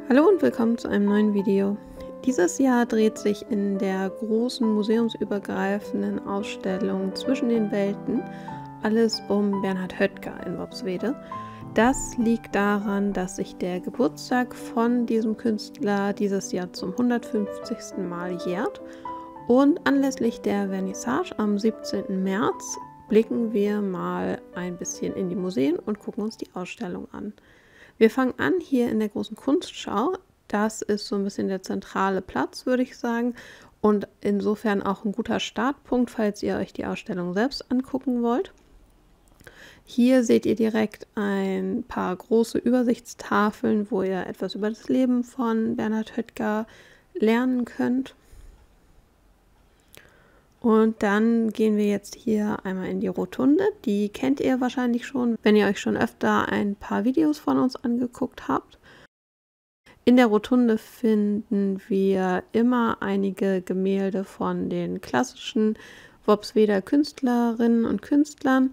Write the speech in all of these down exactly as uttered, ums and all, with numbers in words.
Hallo und willkommen zu einem neuen Video. Dieses Jahr dreht sich in der großen museumsübergreifenden Ausstellung Zwischen den Welten alles um Bernhard Höttger in Worpswede. Das liegt daran, dass sich der Geburtstag von diesem Künstler dieses Jahr zum hundertfünfzigsten Mal jährt. Und anlässlich der Vernissage am siebzehnten März blicken wir mal ein bisschen in die Museen und gucken uns die Ausstellung an. Wir fangen an hier in der großen Kunstschau. Das ist so ein bisschen der zentrale Platz, würde ich sagen, und insofern auch ein guter Startpunkt, falls ihr euch die Ausstellung selbst angucken wollt. Hier seht ihr direkt ein paar große Übersichtstafeln, wo ihr etwas über das Leben von Bernhard Höttger lernen könnt. Und dann gehen wir jetzt hier einmal in die Rotunde. Die kennt ihr wahrscheinlich schon, wenn ihr euch schon öfter ein paar Videos von uns angeguckt habt. In der Rotunde finden wir immer einige Gemälde von den klassischen Worpsweder Künstlerinnen und Künstlern.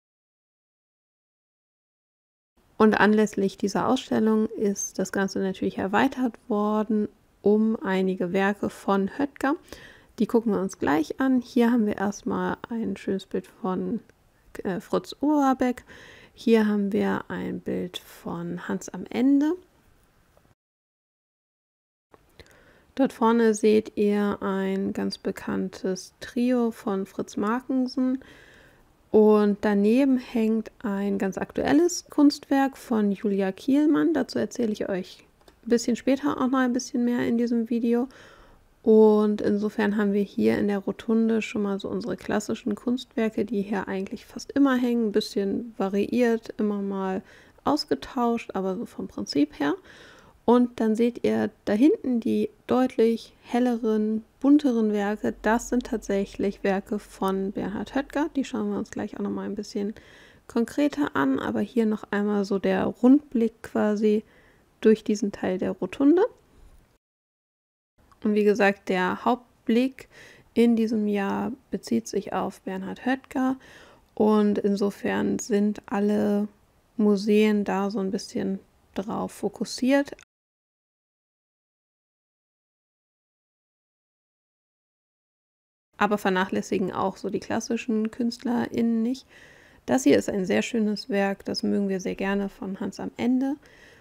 Und anlässlich dieser Ausstellung ist das Ganze natürlich erweitert worden um einige Werke von Höttger. Die gucken wir uns gleich an. Hier haben wir erstmal ein schönes Bild von äh, Fritz Overbeck. Hier haben wir ein Bild von Hans am Ende. Dort vorne seht ihr ein ganz bekanntes Trio von Fritz Markensen. Und daneben hängt ein ganz aktuelles Kunstwerk von Julia Kielmann. Dazu erzähle ich euch ein bisschen später auch noch ein bisschen mehr in diesem Video. Und insofern haben wir hier in der Rotunde schon mal so unsere klassischen Kunstwerke, die hier eigentlich fast immer hängen, ein bisschen variiert, immer mal ausgetauscht, aber so vom Prinzip her. Und dann seht ihr da hinten die deutlich helleren, bunteren Werke. Das sind tatsächlich Werke von Bernhard Höttger. Die schauen wir uns gleich auch noch mal ein bisschen konkreter an. Aber hier noch einmal so der Rundblick quasi durch diesen Teil der Rotunde. Und wie gesagt, der Hauptblick in diesem Jahr bezieht sich auf Bernhard Höttger und insofern sind alle Museen da so ein bisschen drauf fokussiert. Aber vernachlässigen auch so die klassischen KünstlerInnen nicht. Das hier ist ein sehr schönes Werk, das mögen wir sehr gerne, von Hans am Ende.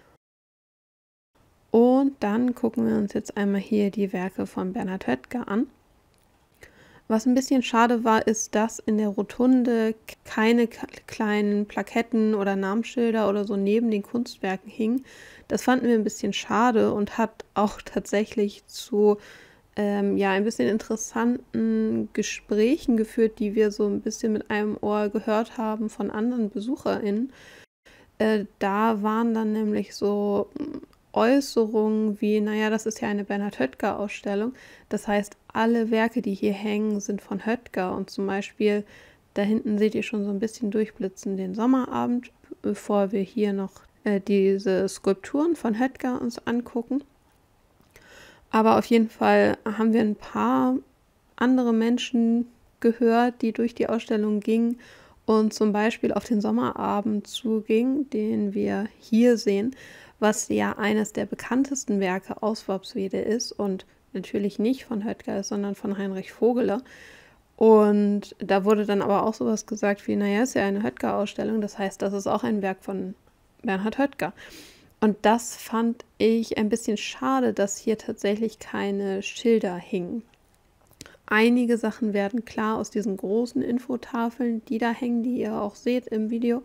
Und dann gucken wir uns jetzt einmal hier die Werke von Bernhard Höttger an. Was ein bisschen schade war, ist, dass in der Rotunde keine kleinen Plaketten oder Namensschilder oder so neben den Kunstwerken hingen. Das fanden wir ein bisschen schade und hat auch tatsächlich zu ähm, ja, ein bisschen interessanten Gesprächen geführt, die wir so ein bisschen mit einem Ohr gehört haben von anderen BesucherInnen. Äh, da waren dann nämlich so Äußerungen wie, naja, das ist ja eine Bernhard Höttger-Ausstellung. Das heißt, alle Werke, die hier hängen, sind von Höttger. Und zum Beispiel, da hinten seht ihr schon so ein bisschen durchblitzen den Sommerabend, bevor wir hier noch äh, diese Skulpturen von Höttger uns angucken. Aber auf jeden Fall haben wir ein paar andere Menschen gehört, die durch die Ausstellung gingen und zum Beispiel auf den Sommerabend zugingen, den wir hier sehen, was ja eines der bekanntesten Werke aus Worpswede ist und natürlich nicht von Höttger ist, sondern von Heinrich Vogeler. Und da wurde dann aber auch sowas gesagt wie, naja, ist ja eine Höttger-Ausstellung, das heißt, das ist auch ein Werk von Bernhard Höttger. Und das fand ich ein bisschen schade, dass hier tatsächlich keine Schilder hingen. Einige Sachen werden klar aus diesen großen Infotafeln, die da hängen, die ihr auch seht im Video.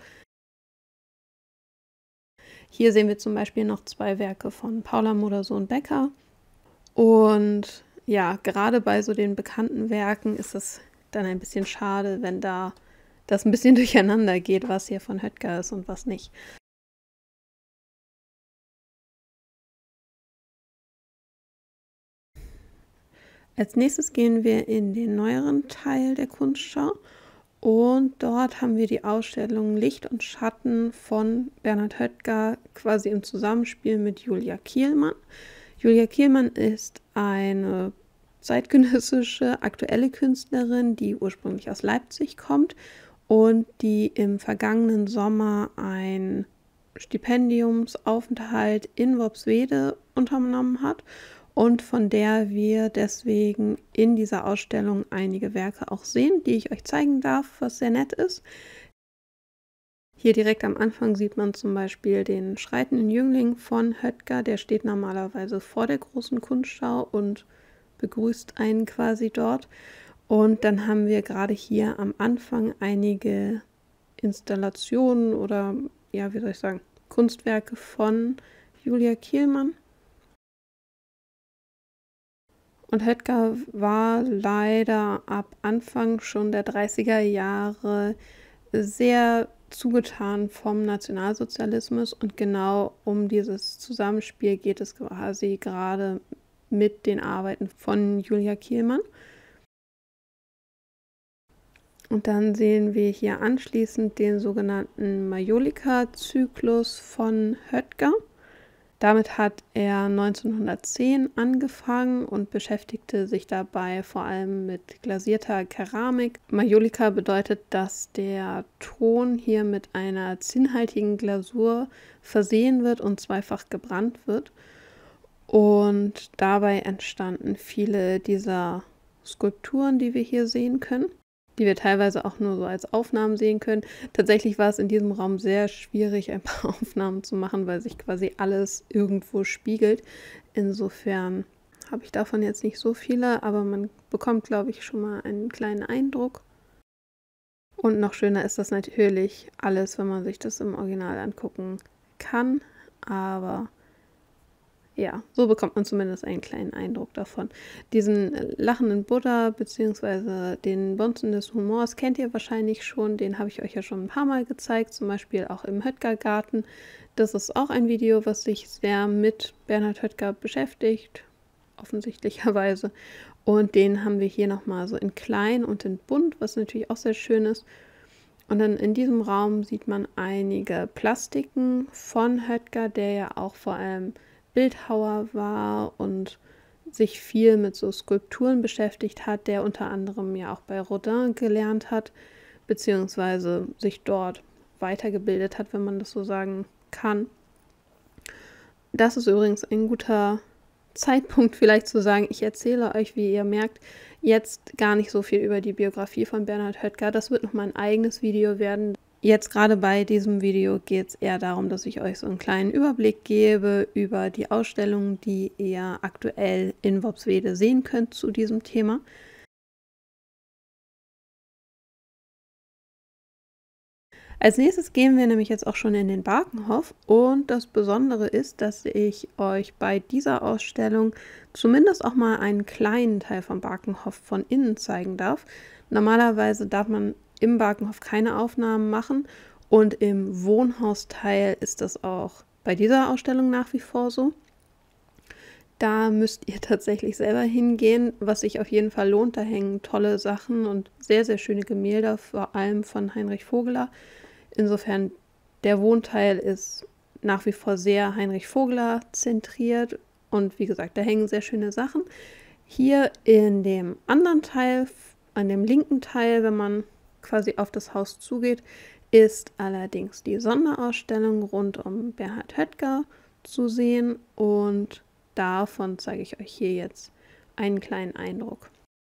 Hier sehen wir zum Beispiel noch zwei Werke von Paula Modersohn-Becker. Und ja, gerade bei so den bekannten Werken ist es dann ein bisschen schade, wenn da das ein bisschen durcheinander geht, was hier von Höttger ist und was nicht. Als nächstes gehen wir in den neueren Teil der Kunstschau. Und dort haben wir die Ausstellung Licht und Schatten von Bernhard Höttger quasi im Zusammenspiel mit Julia Kielmann. Julia Kielmann ist eine zeitgenössische, aktuelle Künstlerin, die ursprünglich aus Leipzig kommt und die im vergangenen Sommer ein Stipendiumsaufenthalt in Worpswede unternommen hat und von der wir deswegen in dieser Ausstellung einige Werke auch sehen, die ich euch zeigen darf, was sehr nett ist. Hier direkt am Anfang sieht man zum Beispiel den schreitenden Jüngling von Höttger, der steht normalerweise vor der großen Kunstschau und begrüßt einen quasi dort. Und dann haben wir gerade hier am Anfang einige Installationen oder, ja, wie soll ich sagen, Kunstwerke von Julia Kielmann. Und Höttger war leider ab Anfang schon der dreißiger Jahre sehr zugetan vom Nationalsozialismus und genau um dieses Zusammenspiel geht es quasi gerade mit den Arbeiten von Julia Kielmann. Und dann sehen wir hier anschließend den sogenannten Majolika-Zyklus von Höttger. Damit hat er neunzehnhundertzehn angefangen und beschäftigte sich dabei vor allem mit glasierter Keramik. Majolika bedeutet, dass der Ton hier mit einer zinnhaltigen Glasur versehen wird und zweifach gebrannt wird. Und dabei entstanden viele dieser Skulpturen, die wir hier sehen können, die wir teilweise auch nur so als Aufnahmen sehen können. Tatsächlich war es in diesem Raum sehr schwierig, ein paar Aufnahmen zu machen, weil sich quasi alles irgendwo spiegelt. Insofern habe ich davon jetzt nicht so viele, aber man bekommt, glaube ich, schon mal einen kleinen Eindruck. Und noch schöner ist das natürlich alles, wenn man sich das im Original angucken kann, aber ja, so bekommt man zumindest einen kleinen Eindruck davon. Diesen lachenden Buddha bzw. den Bonzen des Humors kennt ihr wahrscheinlich schon. Den habe ich euch ja schon ein paar Mal gezeigt, zum Beispiel auch im Höttger-Garten. Das ist auch ein Video, was sich sehr mit Bernhard Höttger beschäftigt, offensichtlicherweise. Und den haben wir hier nochmal so in klein und in bunt, was natürlich auch sehr schön ist. Und dann in diesem Raum sieht man einige Plastiken von Höttger, der ja auch vor allem Bildhauer war und sich viel mit so Skulpturen beschäftigt hat, der unter anderem ja auch bei Rodin gelernt hat, beziehungsweise sich dort weitergebildet hat, wenn man das so sagen kann. Das ist übrigens ein guter Zeitpunkt vielleicht zu sagen, ich erzähle euch, wie ihr merkt, jetzt gar nicht so viel über die Biografie von Bernhard Höttger. Das wird nochmal ein eigenes Video werden. Jetzt gerade bei diesem Video geht es eher darum, dass ich euch so einen kleinen Überblick gebe über die Ausstellungen, die ihr aktuell in Worpswede sehen könnt zu diesem Thema. Als nächstes gehen wir nämlich jetzt auch schon in den Bakenhof und das Besondere ist, dass ich euch bei dieser Ausstellung zumindest auch mal einen kleinen Teil vom Bakenhof von innen zeigen darf. Normalerweise darf man im Bakenhof keine Aufnahmen machen und im Wohnhausteil ist das auch bei dieser Ausstellung nach wie vor so. Da müsst ihr tatsächlich selber hingehen, was sich auf jeden Fall lohnt. Da hängen tolle Sachen und sehr, sehr schöne Gemälde, vor allem von Heinrich Vogeler. Insofern, der Wohnteil ist nach wie vor sehr Heinrich Vogeler zentriert und wie gesagt, da hängen sehr schöne Sachen. Hier in dem anderen Teil, an dem linken Teil, wenn man quasi auf das Haus zugeht, ist allerdings die Sonderausstellung rund um Bernhard Höttger zu sehen und davon zeige ich euch hier jetzt einen kleinen Eindruck.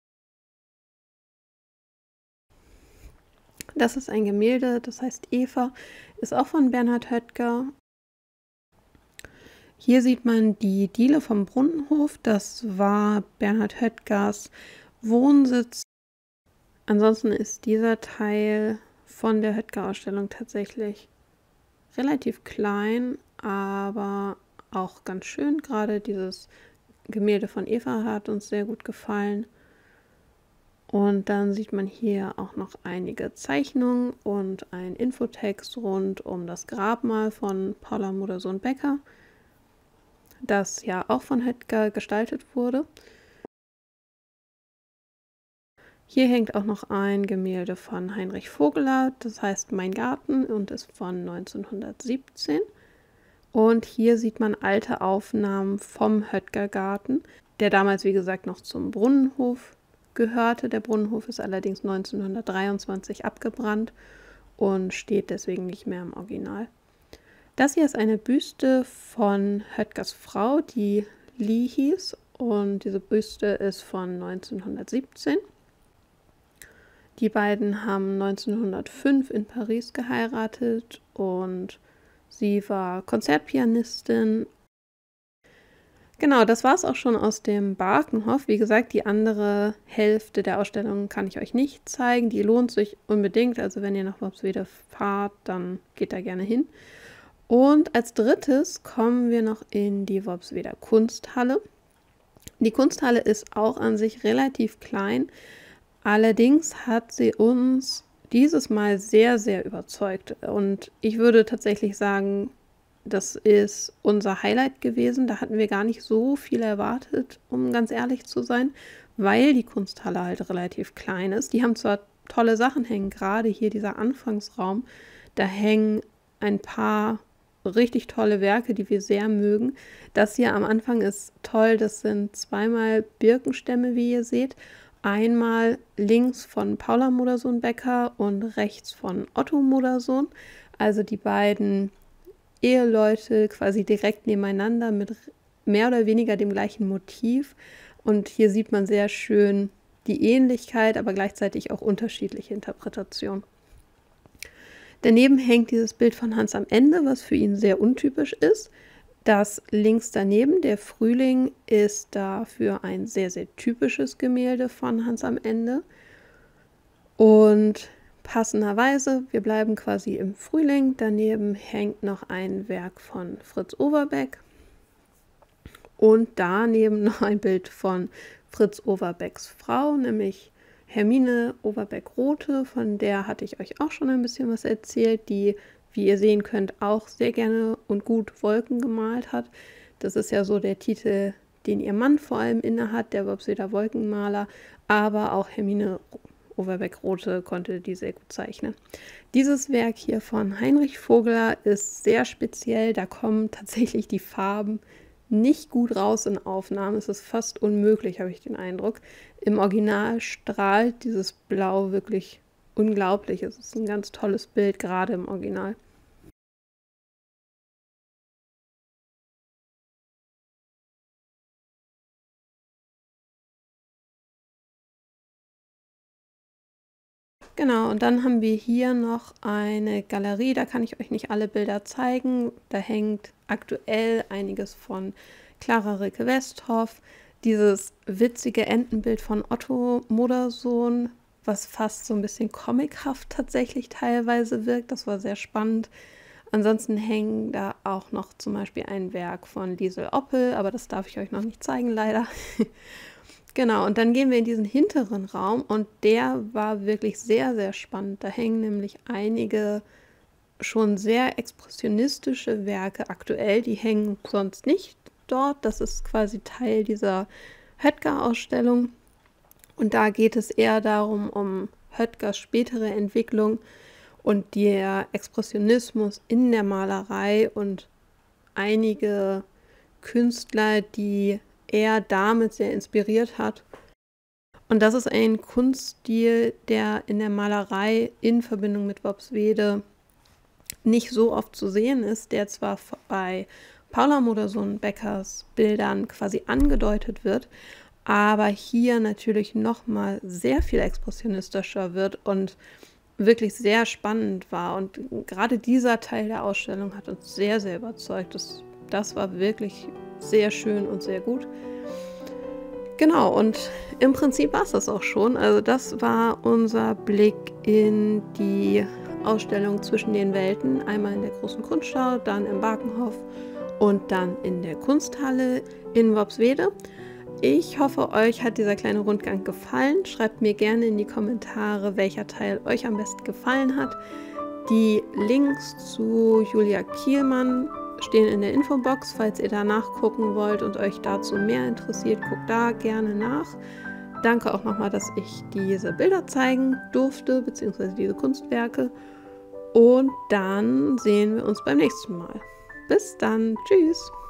Das ist ein Gemälde, das heißt Eva, ist auch von Bernhard Höttger. Hier sieht man die Diele vom Brunnenhof, das war Bernhard Höttgers Wohnsitz. Ansonsten ist dieser Teil von der Höttger-Ausstellung tatsächlich relativ klein, aber auch ganz schön. Gerade dieses Gemälde von Eva hat uns sehr gut gefallen. Und dann sieht man hier auch noch einige Zeichnungen und einen Infotext rund um das Grabmal von Paula Modersohn-Becker, das ja auch von Höttger gestaltet wurde. Hier hängt auch noch ein Gemälde von Heinrich Vogeler, das heißt Mein Garten und ist von neunzehnhundertsiebzehn. Und hier sieht man alte Aufnahmen vom Höttger-Garten, der damals, wie gesagt, noch zum Brunnenhof gehörte. Der Brunnenhof ist allerdings neunzehnhundertdreiundzwanzig abgebrannt und steht deswegen nicht mehr im Original. Das hier ist eine Büste von Höttgers Frau, die Lee hieß, und diese Büste ist von neunzehnhundertsiebzehn. Die beiden haben neunzehnhundertfünf in Paris geheiratet und sie war Konzertpianistin. Genau, das war es auch schon aus dem Barkenhof. Wie gesagt, die andere Hälfte der Ausstellung kann ich euch nicht zeigen. Die lohnt sich unbedingt. Also wenn ihr nach Worpswede fahrt, dann geht da gerne hin. Und als drittes kommen wir noch in die Worpsweder Kunsthalle. Die Kunsthalle ist auch an sich relativ klein. Allerdings hat sie uns dieses Mal sehr, sehr überzeugt. Und ich würde tatsächlich sagen, das ist unser Highlight gewesen. Da hatten wir gar nicht so viel erwartet, um ganz ehrlich zu sein, weil die Kunsthalle halt relativ klein ist. Die haben zwar tolle Sachen hängen, gerade hier dieser Anfangsraum, da hängen ein paar richtig tolle Werke, die wir sehr mögen. Das hier am Anfang ist toll, das sind zweimal Birkenstämme, wie ihr seht. Einmal links von Paula Modersohn-Becker und rechts von Otto Modersohn, also die beiden Eheleute quasi direkt nebeneinander mit mehr oder weniger dem gleichen Motiv. Und hier sieht man sehr schön die Ähnlichkeit, aber gleichzeitig auch unterschiedliche Interpretationen. Daneben hängt dieses Bild von Hans am Ende, was für ihn sehr untypisch ist. Das links daneben, der Frühling, ist dafür ein sehr, sehr typisches Gemälde von Hans am Ende. Und passenderweise, wir bleiben quasi im Frühling, daneben hängt noch ein Werk von Fritz Overbeck und daneben noch ein Bild von Fritz Overbecks Frau, nämlich Hermine Overbeck-Rothe, von der hatte ich euch auch schon ein bisschen was erzählt, die, wie ihr sehen könnt, auch sehr gerne und gut Wolken gemalt hat. Das ist ja so der Titel, den ihr Mann vor allem innehat, der Worpsweder Wolkenmaler, aber auch Hermine Overbeck-Rothe konnte die sehr gut zeichnen. Dieses Werk hier von Heinrich Vogler ist sehr speziell, da kommen tatsächlich die Farben nicht gut raus in Aufnahmen. Es ist fast unmöglich, habe ich den Eindruck. Im Original strahlt dieses Blau wirklich unglaublich. Es ist ein ganz tolles Bild, gerade im Original. Genau, und dann haben wir hier noch eine Galerie, da kann ich euch nicht alle Bilder zeigen. Da hängt aktuell einiges von Clara Rilke Westhoff, dieses witzige Entenbild von Otto Modersohn, was fast so ein bisschen comichaft tatsächlich teilweise wirkt. Das war sehr spannend. Ansonsten hängen da auch noch zum Beispiel ein Werk von Liesel Oppel, aber das darf ich euch noch nicht zeigen, leider. Genau, und dann gehen wir in diesen hinteren Raum und der war wirklich sehr, sehr spannend. Da hängen nämlich einige schon sehr expressionistische Werke aktuell, die hängen sonst nicht dort. Das ist quasi Teil dieser Höttger-Ausstellung und da geht es eher darum, um Höttgers spätere Entwicklung und der Expressionismus in der Malerei und einige Künstler, die er damit sehr inspiriert hat. Und das ist ein Kunststil, der in der Malerei in Verbindung mit Worpswede nicht so oft zu sehen ist, der zwar bei Paula Modersohn-Beckers Bildern quasi angedeutet wird, aber hier natürlich nochmal sehr viel expressionistischer wird und wirklich sehr spannend war. Und gerade dieser Teil der Ausstellung hat uns sehr, sehr überzeugt. Das, das war wirklich sehr schön und sehr gut. Genau, und im Prinzip war es das auch schon. Also das war unser Blick in die Ausstellung zwischen den Welten. Einmal in der Großen Kunstschau, dann im Barkenhof und dann in der Kunsthalle in Worpswede. Ich hoffe, euch hat dieser kleine Rundgang gefallen. Schreibt mir gerne in die Kommentare, welcher Teil euch am besten gefallen hat. Die Links zu Julia Kielmann stehen in der Infobox, falls ihr da nachgucken wollt und euch dazu mehr interessiert, guckt da gerne nach. Danke auch nochmal, dass ich diese Bilder zeigen durfte, beziehungsweise diese Kunstwerke. Und dann sehen wir uns beim nächsten Mal. Bis dann, tschüss!